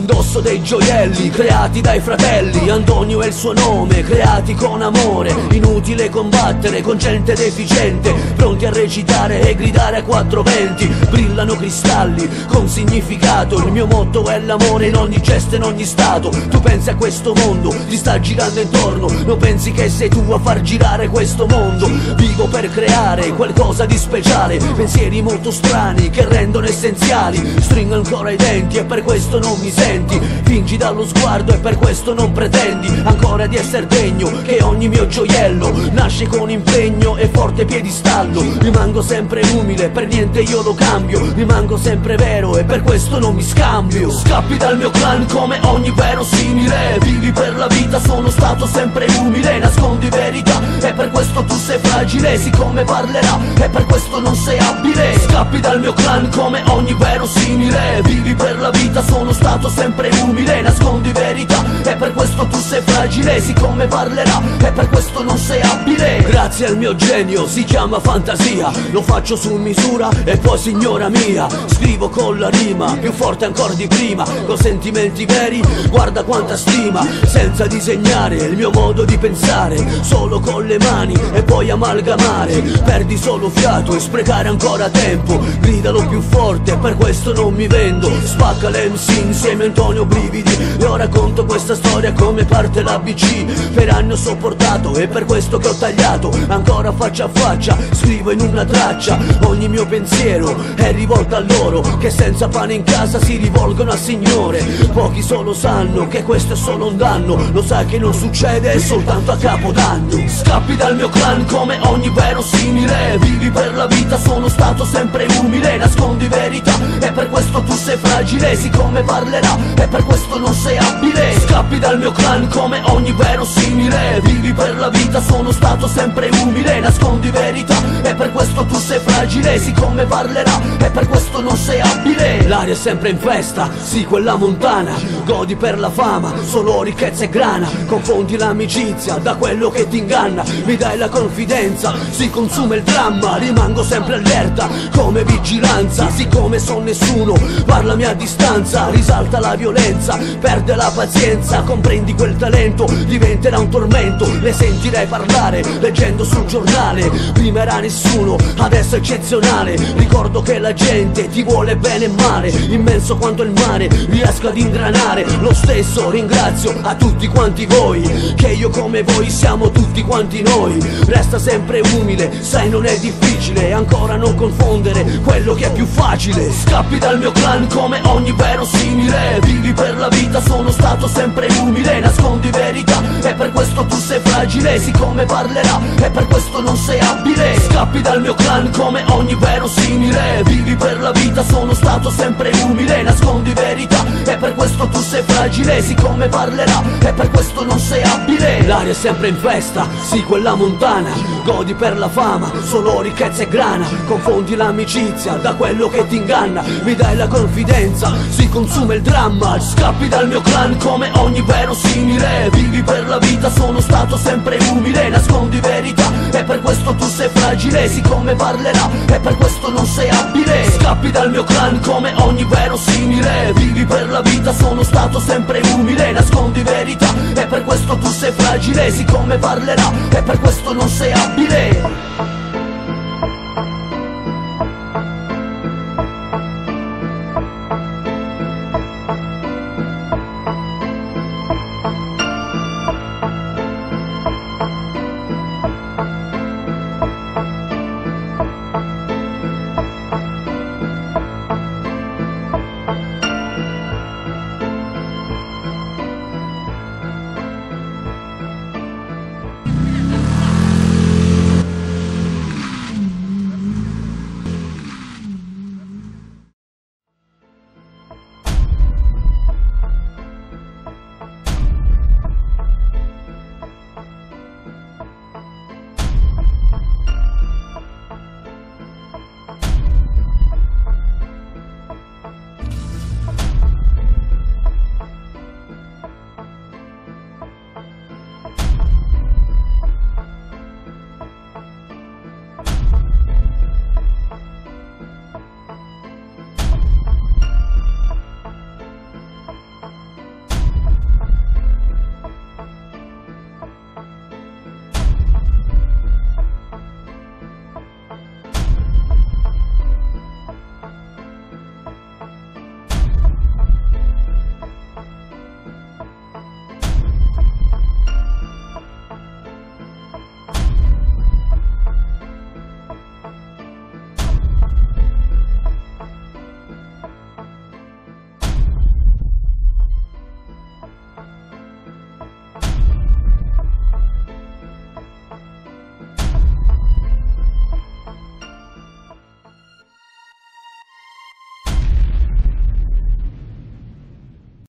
indosso dei gioielli creati dai fratelli. Antonio è il suo nome, creati con amore. Inutile combattere con gente deficiente, pronti a recitare e gridare a 420. Brillano cristalli con significato, il mio motto è l'amore in ogni gesto, in ogni stato. Tu pensi a questo mondo, ti sta girando intorno, non pensi che sei tu a far girare questo mondo. Vivo per creare qualcosa di speciale, pensieri molto strani che rendono essenziali. Stringo ancora i denti e per questo non mi senti, fingi dallo sguardo e per questo non pretendi ancora di essere degno, che ogni mio gioiello nasce con impegno e forte piedistallo. Rimango sempre umile, per niente io lo cambio, rimango sempre vero e per questo non mi scambio. Scappi dal mio clan come ogni vero simile, vivi per la vita, sono stato sempre umile. Nascondi verità e per questo tu sei fragile, siccome parlerà e per questo non sei abile. Scappi dal mio clan come ogni vero simile, vivi per la vita, sono stato sempre umile. Nascondi verità e per questo tu sei fragile, siccome parlerà e per questo non sei abile. Grazie al mio genio, si chiama fantasia, lo faccio su misura e poi signora mia, scrivo con la rima, più forte ancora di prima, con sentimenti veri, guarda quanta stima, senza disegnare il mio modo di pensare, solo con le mani e poi amalgamare. Perdi solo fiato e sprecare ancora tempo, gridalo più forte, per questo non mi vendo. Spacca l'MC insieme a Antonio Brividi, io racconto questa storia come parte l'ABC. Per anni ho sopportato e per questo che ho tagliato ancora faccia a faccia, scrivo in una traccia. Ogni mio pensiero è rivolto a loro che senza pane in casa si rivolgono al Signore. Pochi solo sanno che questo è solo un danno, lo sai che non succede soltanto a Capodanno. Scappi dal mio clan come ogni vero simile, vivi per la vita, sono stato sempre umile. Nascondi verità e per questo tu sei fragile, siccome parlerà e per questo non sei abile. Scappi dal mio clan come ogni vero simile, vivi per la vita, sono stato sempre umile. Nascondi verità e per questo tu sei fragile, siccome parlerà e per questo non sei abile. L'aria è sempre in festa, sì quella montana, godi per la fama, solo ricchezza e grana. Confondi l'amicizia da quello che ti inganna, mi dai la confidenza, si consuma il dramma. Rimango sempre allerta come vigilanza, siccome son nessuno, parlami a distanza. Risalta la violenza, perde la pazienza, comprendi quel talento, diventerà un tormento. Le sentirai parlare, leggendo sul giornale, prima era nessuno, adesso è eccezionale. Ricordo che la gente ti vuole bene e male, immenso quanto il mare, riesco ad ingranare. Lo stesso ringrazio a tutti quanti voi, che io come voi siamo tutti quanti noi. Resta sempre umile, sai non è difficile, ancora non confondere quello che è più facile. Scappi dal mio clan come ogni vero simile, vivi per la vita, sono stato sempre umile. Nascondi verità e per questo tu sei fragile, siccome parlerà e per questo non sei abile. Scappi dal mio clan come ogni vero simile, vivi per la vita, sono stato sempre umile. Nascondi verità e per questo tu sei fragile, siccome parlerà e per questo non sei abile. L'aria è sempre in festa, sì quella montana, godi per la fama, solo ricchezza e grana. Confondi l'amicizia da quello che ti inganna, mi dai la confidenza, si consuma il dramma. Scappi dal mio clan come ogni vero simile, vivi per la vita, sono stato sempre umile. Nascondi verità e per questo tu sei fragile, siccome parlerà e per questo non sei abile. Scappi dal mio clan come ogni vero simile, vivi per la vita, sono stato sempre umile. Nascondi verità e per questo tu sei fragile, siccome parlerà e per questo non sei abile.